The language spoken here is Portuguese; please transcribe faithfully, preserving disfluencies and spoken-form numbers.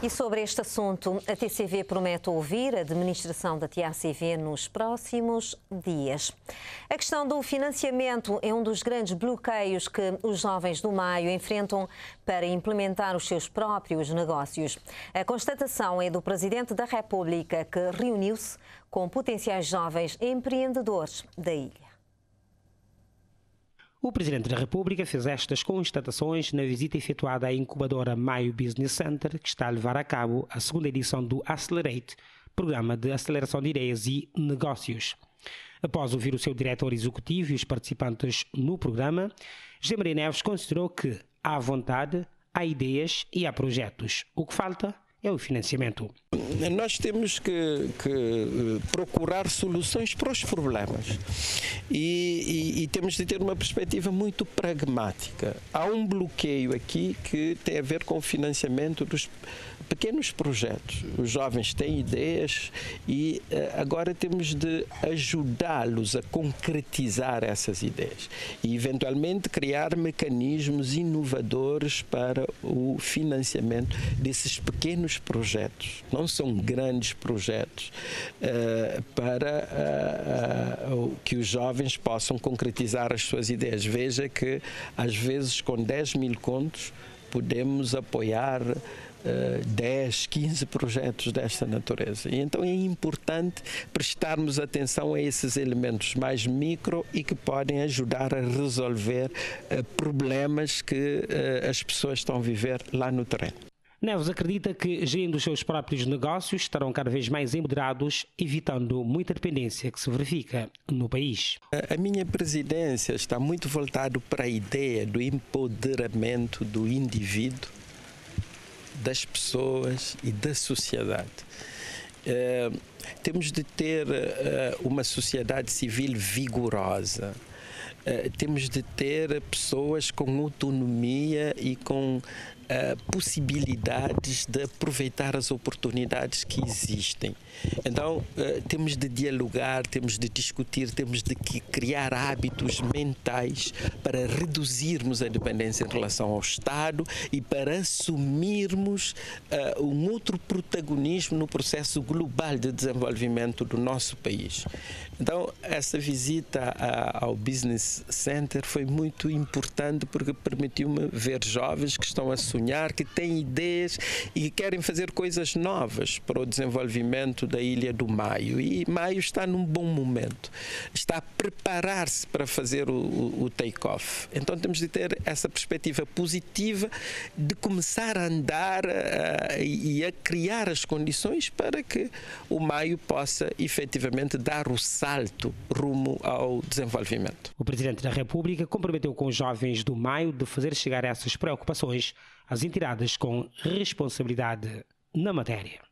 E sobre este assunto, a T C V promete ouvir a administração da T A C V nos próximos dias. A questão do financiamento é um dos grandes bloqueios que os jovens do Maio enfrentam para implementar os seus próprios negócios. A constatação é do Presidente da República, que reuniu-se com potenciais jovens empreendedores da ilha. O Presidente da República fez estas constatações na visita efetuada à incubadora Maio Business Center, que está a levar a cabo a segunda edição do Accelerate, programa de aceleração de ideias e negócios. Após ouvir o seu diretor executivo e os participantes no programa, José Maria Neves considerou que há vontade, há ideias e há projetos. O que falta é o financiamento. Nós temos que, que procurar soluções para os problemas e, e, e temos de ter uma perspectiva muito pragmática. Há um bloqueio aqui que tem a ver com o financiamento dos pequenos projetos. Os jovens têm ideias e agora temos de ajudá-los a concretizar essas ideias e, eventualmente, criar mecanismos inovadores para o financiamento desses pequenos projetos. Não são grandes projetos uh, para uh, uh, que os jovens possam concretizar as suas ideias. Veja que, às vezes, com dez mil contos, podemos apoiar Uh, dez, quinze projetos desta natureza. E então é importante prestarmos atenção a esses elementos mais micro e que podem ajudar a resolver uh, problemas que uh, as pessoas estão a viver lá no terreno. Neves acredita que, gerindo os seus próprios negócios, estarão cada vez mais empoderados, evitando muita dependência que se verifica no país. A minha presidência está muito voltada para a ideia do empoderamento do indivíduo, das pessoas e da sociedade. Uh, temos de ter uh, uma sociedade civil vigorosa. Uh, temos de ter pessoas com autonomia e com uh, possibilidades de aproveitar as oportunidades que existem. Então, uh, temos de dialogar, temos de discutir, temos de criar hábitos mentais para reduzirmos a dependência em relação ao Estado e para assumirmos uh, um outro protagonismo no processo global de desenvolvimento do nosso país. Então, essa visita a, ao Business Center foi muito importante porque permitiu-me ver jovens que estão a sonhar, que têm ideias e que querem fazer coisas novas para o desenvolvimento da Ilha do Maio. E Maio está num bom momento, está a preparar-se para fazer o, o, o take-off. Então temos de ter essa perspectiva positiva de começar a andar uh, e a criar as condições para que o Maio possa efetivamente dar o salto rumo ao desenvolvimento. O Presidente da República comprometeu com os jovens do Maio de fazer chegar essas preocupações às entidades com responsabilidade na matéria.